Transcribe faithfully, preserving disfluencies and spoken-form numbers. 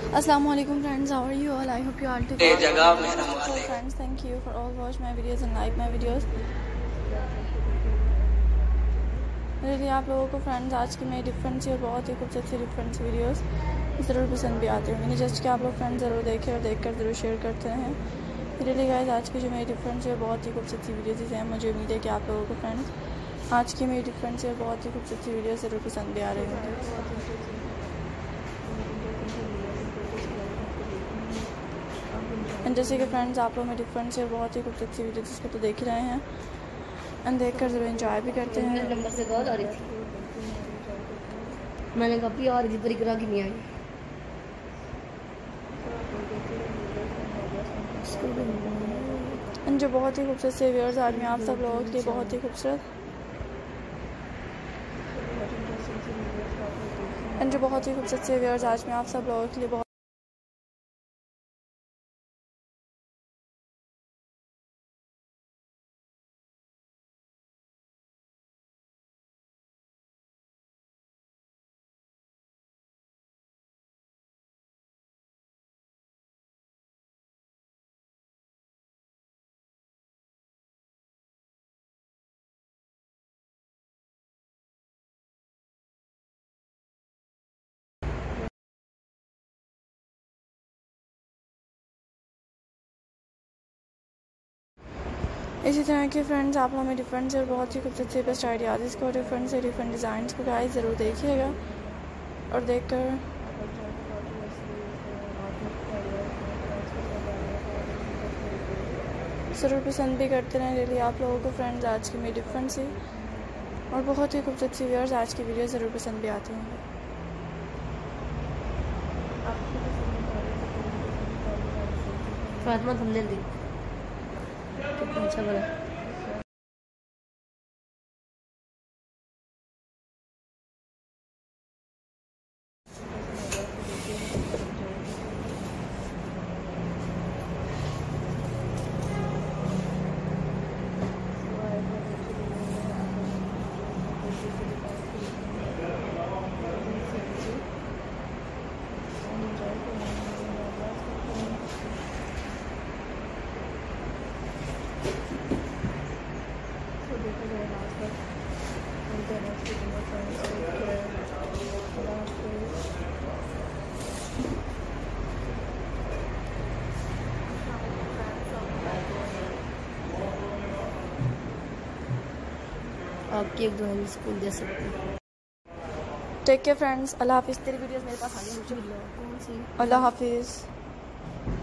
Assalamualaikum friends, how are you all? I hope you all together. So friends, thank you for all watch my videos and like my videos. really आप लोगों को friends आज की मेरी different सी और बहुत ही खूबसूरत सी डिफरेंट सी वीडियोस ज़रूर पसंद भी आती होंगी। जस्ट कि आप लोग फ्रेंड्स ज़रूर देखें और देखकर ज़रूर शेयर करते हैं। रियली गाइस आज की जो मेरी डिफरेंट सी और बहुत ही खूबसूरत सी वीडियोस हैं, मुझे उम्मीद है कि आप लोगों को फ्रेंड्स आज की मेरी डिफरेंट सी और बहुत ही खूबसूरत सी वीडियो ज़रूर पसंद भी आ रही होंगी। एंड जैसे कि फ्रेंड्स आप लोग में डिफरेंट से बहुत ही खूबसूरत सी वीडियो जिसको तो देख ही रहे हैं एंड देख कर ज़रूर एंजॉय भी करते हैं। नंबर से कॉल आ रही थी, मैंने कभी और की परिक्रमा की नहीं आई। एंड जो बहुत ही खूबसूरत से व्यूअर्स आज मैं आप सब लोगों के लिए बहुत ही खूबसूरत एंड जो बहुत ही खूबसूरत से व्यूअर्स आज मैं आप सब लोगों के लिए बहुत इसी तरह के फ्रेंड्स आप हमें डिफरेंट से और बहुत ही खूबसूरत से बेस्ट आइडियाज़ इसको डिफरेंट से डिफरेंट डिज़ाइंस को गाइस ज़रूर देखिएगा और देखकर ज़रूर पसंद भी करते रहें। रियली आप लोगों को फ्रेंड्स आज की मेरी डिफरेंट सी और बहुत ही खूबसूरत सी व्यूअर्स आज की वीडियो ज़रूर पसंद भी आती होंगी। फातिमा थंबनेल दी कितना अच्छा बना। आपकी एक दुआ स्कूल दे सकते हैं। टेक केयर फ्रेंड्स, अल्लाह हाफिज़। तेरी वीडियोस मेरे पास आनी चाहिए। अल्लाह हाफिज़।